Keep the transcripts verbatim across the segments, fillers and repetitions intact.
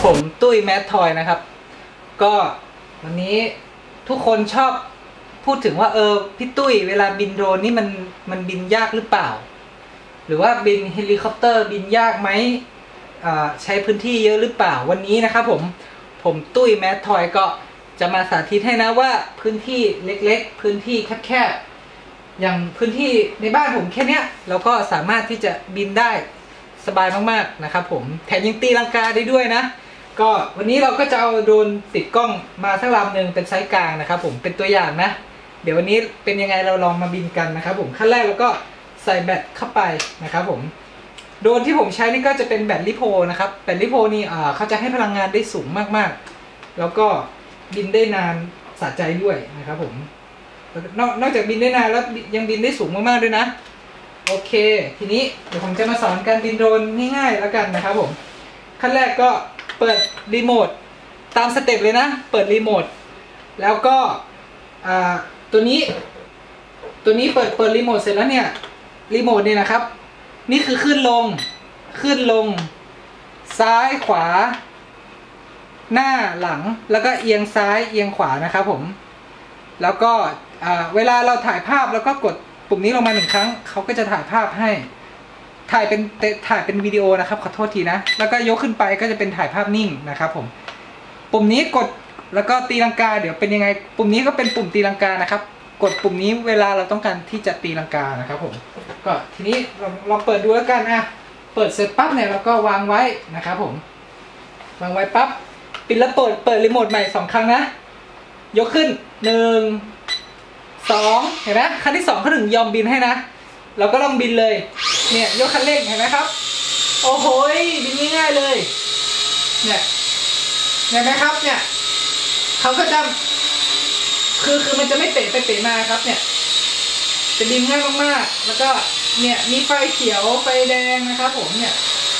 ผมตุ้ยแมททอยนะครับก็วันนี้ทุกคนชอบพูดถึงว่าเออพี่ตุ้ยเวลาบินโดรนนี่มันมันบินยากหรือเปล่าหรือว่าบินเฮลิคอปเตอร์บินยากไหมใช้พื้นที่เยอะหรือเปล่าวันนี้นะครับผมผมตุ้ยแมททอยก็จะมาสาธิตให้นะว่าพื้นที่เล็กๆพื้นที่แคบๆอย่างพื้นที่ในบ้านผมแค่นี้เราก็สามารถที่จะบินได้สบายมากๆนะครับผมแถมยังตีลังกาได้ด้วยนะก็วันนี้เราก็จะเอาโดรนติดกล้องมาสักลำหนึ่งเป็นไซส์กลางนะครับผมเป็นตัวอย่างนะเดี๋ยววันนี้เป็นยังไงเราลองมาบินกันนะครับผมขั้นแรกเราก็ใส่แบตเข้าไปนะครับผมโดรนที่ผมใช้นี่ก็จะเป็นแบตลิโพนะครับแบตลิโพนี่อ่าเขาจะให้พลังงานได้สูงมากๆแล้วก็บินได้นานสะใจด้วยนะครับผมนอกนอกจากบินได้นานแล้วยังบินได้สูงมากๆด้วยนะโอเคทีนี้เดี๋ยวผมจะมาสอนการบินโดรนง่ายๆแล้วกันนะครับผมขั้นแรกก็เปิดรีโมทตามสเต็ปเลยนะเปิดรีโมทแล้วก็อ่าตัวนี้ตัวนี้เปิดเปิดรีโมทเสร็จแล้วเนี่ยรีโมทเนี่ยนะครับนี่คือขึ้นลงขึ้นลงซ้ายขวาหน้าหลังแล้วก็เอียงซ้ายเอียงขวานะครับผมแล้วก็เวลาเราถ่ายภาพแล้วก็กดปุ่มนี้ลงมาหนึ่งครั้งเขาก็จะถ่ายภาพให้ถ่ายเป็นถ่ายเป็นวิดีโอนะครับขอโทษทีนะแล้วก็ยกขึ้นไปก็จะเป็นถ่ายภาพนิ่งนะครับผมปุ่มนี้กดแล้วก็ตีลังกาเดี๋ยวเป็นยังไงปุ่มนี้ก็เป็นปุ่มตีลังกานะครับกดปุ่มนี้เวลาเราต้องการที่จะตีลังกานะครับผมก็ทีนี้ลองลองเปิดดูแล้วกันอ่ะเปิดเสร็จปั๊บเนี่ยเราก็วางไว้นะครับผมวางไว้ปั๊บปิดแล้วเปิดเปิดรีโมทใหม่สองครั้งนะยกขึ้นหนึ่งสองเห็นไหมครั้งที่สองเขาถึงยอมบินให้นะเราก็ลองบินเลยเนี่ยยกคันเร่งเห็นไหมครับโอ้โหบินง่ายๆเลยเนี่ยเห็นไหมครับเนี่ยเขาก็จะคือคือมันจะไม่เตะไปเตะมาครับเนี่ยจะบินง่ายมากๆแล้วก็เนี่ยมีไฟเขียวไฟแดงนะครับผมเนี่ย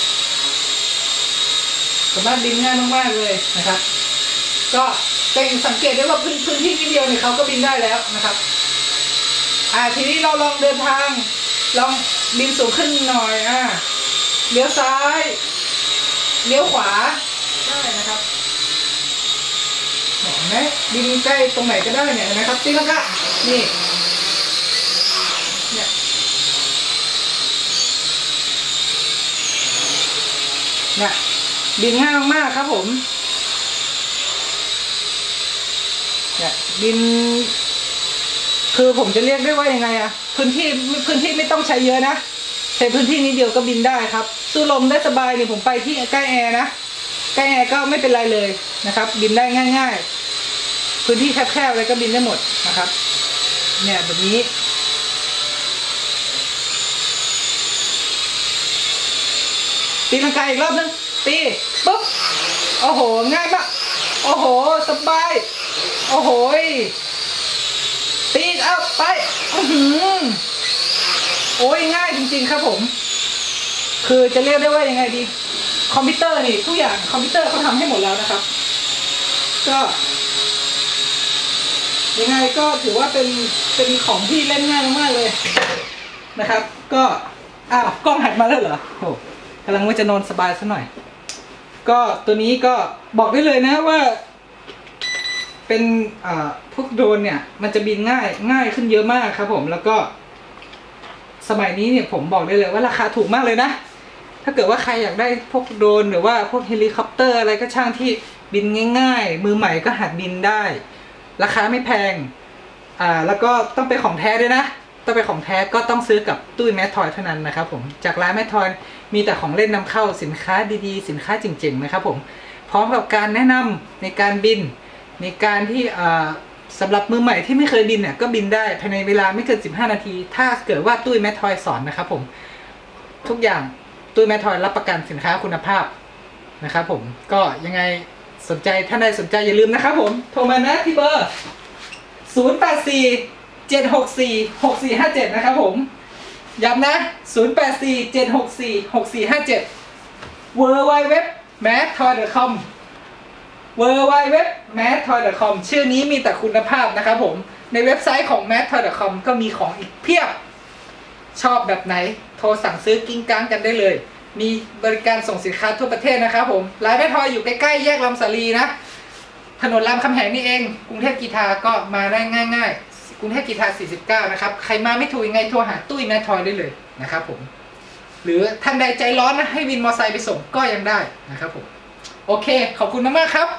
สามารถบินง่ายมากๆเลยนะครับก็เป็นสังเกตได้ว่าพื้นพื้นที่นิดเดียวเนี่ยเขาก็บินได้แล้วนะครับอ่าทีนี้เราลองเดินทางลองบินสูงขึ้นหน่อยอ่าเลี้ยวซ้ายเลี้ยวขวาได้นะครับเห็นไหมบินใกล้ตรงไหนก็ได้เนี่ยเห็นไหมครับตีลังกานี่เนี่ยเนี่ยบินง่ายมากๆครับผมเนี่ยบินคือผมจะเรียกได้ว่ายังไงอะพื้นที่พื้นที่ไม่ต้องใช้เยอะนะใช้พื้นที่นิดเดียวก็บินได้ครับสู้ลมได้สบายเนี่ยผมไปที่ใกล้แอร์นะใกล้แอร์ก็ไม่เป็นไรเลยนะครับบินได้ง่ายๆพื้นที่แคบๆเลยก็บินได้หมดนะครับเนี่ยแบบนี้ตีลังกาอีกรอบนึงตีปุ๊บโอ้โหง่ายมากโอ้โหสบายโอ้โหตีเอาไปอื้อหือโอ้ยง่ายจริงๆครับผมคือจะเรียกได้ว่ายังไงดีคอมพิวเตอร์นี่ทุกอย่างคอมพิวเตอร์เขาทำให้หมดแล้วนะครับก็ยังไงก็ถือว่าเป็นเป็นของที่เล่นง่ายมากๆเลยนะครับก็อ้าวกล้องหันมาแล้วเหรอโอ้กำลังว่าจะนอนสบายซะหน่อยก็ตัวนี้ก็บอกได้เลยนะว่าเป็นอ่าพวกโดรนเนี่ยมันจะบินง่ายง่ายขึ้นเยอะมากครับผมแล้วก็สมัยนี้เนี่ยผมบอกได้เลยว่าราคาถูกมากเลยนะถ้าเกิดว่าใครอยากได้พวกโดรนหรือว่าพวกเฮลิคอปเตอร์อะไรก็ช่างที่บินง่ายๆมือใหม่ก็หัดบินได้ราคาไม่แพงอ่าแล้วก็ต้องเป็นของแท้ด้วยนะต้องเป็นของแท้ก็ต้องซื้อกับตุ้ยแมททอยเท่านั้นนะครับผมจากร้านแมททอยมีแต่ของเล่นนำเข้าสินค้าดีๆสินค้าจริงๆนะครับผมพร้อมกับการแนะนำในการบินในการที่สำหรับมือใหม่ที่ไม่เคยบินเนี่ยก็บินได้ภายในเวลาไม่เกินสิบห้านาทีถ้าเกิดว่าตุ้ยแมททอยสอนนะครับผมทุกอย่างตุ้ยแมททอยรับประกันสินค้าคุณภาพนะครับผมก็ยังไงสนใจท่านใดสนใจอย่าลืมนะครับผมโทรมานะที่เบอร์ศูนย์ แปด สี่ เจ็ด หก สี่ หก สี่ ห้า เจ็ดนะครับผมย้ำนะศูนย์ แปด สี่ เจ็ด หก สี่ หก สี่ ห้า เจ็ด ดับเบิลยู ดับเบิลยู ดับเบิลยู ดอท แมททอย ดอท คอม ดับเบิลยู ดับเบิลยู ดับเบิลยู ดอท แมททอย ดอท คอม ชื่อนี้มีแต่คุณภาพนะครับผมในเว็บไซต์ของ แมททอย ดอท คอม ก็มีของอีกเพียบชอบแบบไหนโทรสั่งซื้อกิ้งก้างกันได้เลยมีบริการส่งสินค้าทั่วประเทศนะครับผมร้านแม่ทอยอยู่ใกล้ๆแยกลำสาลีนะถนนรามคำแหงนี่เองกรุงเทพกีฬาก็มาได้ง่ายๆกรุงเทพกีฬาสี่สิบเก้านะครับใครมาไม่ถูกยังไงโทรหาตุ้ยแม่ทอยได้เลยนะครับผมหรือท่านใดใจร้อนนะให้วินมอเตอร์ไซค์ไปส่งก็ยังได้นะครับผมโอเคขอบคุณมากๆครับ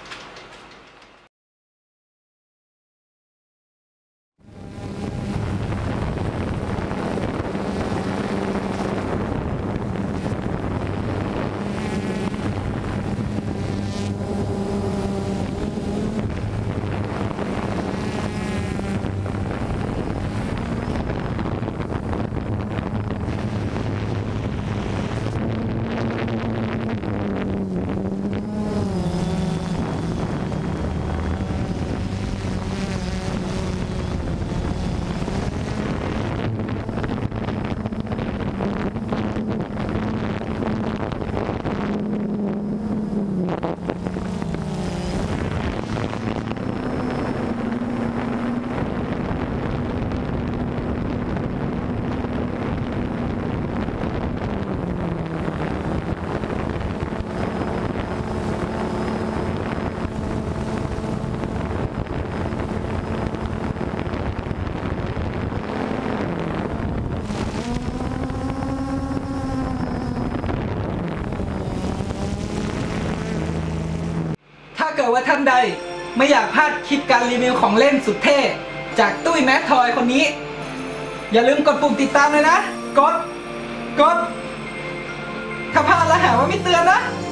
ถ้าเกิดว่าท่านใดไม่อยากพลาดคลิปการรีวิวของเล่นสุดเท่จากตุ้ยแมททอยคนนี้อย่าลืมกดปุ่มติดตามเลยนะกดกดถ้าพลาดแล้วหาว่าไม่เตือนนะ